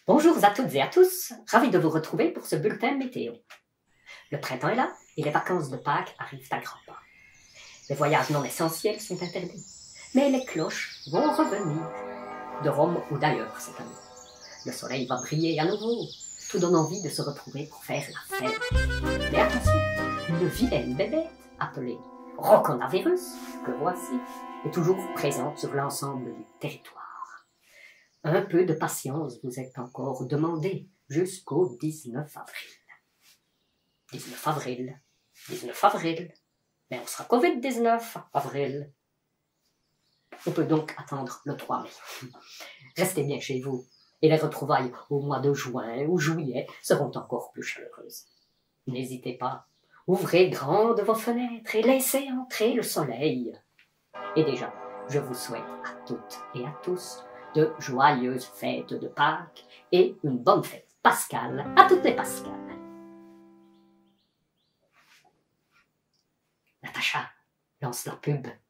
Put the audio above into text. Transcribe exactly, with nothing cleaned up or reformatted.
Bonjour à toutes et à tous, ravi de vous retrouver pour ce bulletin météo. Le printemps est là et les vacances de Pâques arrivent à grands pas. Les voyages non essentiels sont interdits, mais les cloches vont revenir, de Rome ou d'ailleurs cette année. Le soleil va briller à nouveau, tout donne envie de se retrouver pour faire la fête. Mais attention, une vilaine bébête appelée Roconavirus, que voici, est toujours présente sur l'ensemble du territoire. Un peu de patience vous est encore demandé jusqu'au dix-neuf avril. dix-neuf avril, dix-neuf avril, mais on sera Covid dix-neuf avril. On peut donc attendre le trois mai. Restez bien chez vous, et les retrouvailles au mois de juin ou juillet seront encore plus chaleureuses. N'hésitez pas, ouvrez grandes vos fenêtres et laissez entrer le soleil. Et déjà, je vous souhaite à toutes et à tous de joyeuses fêtes de Pâques et une bonne fête pascale à toutes les Pascales. Natacha, lance la pub.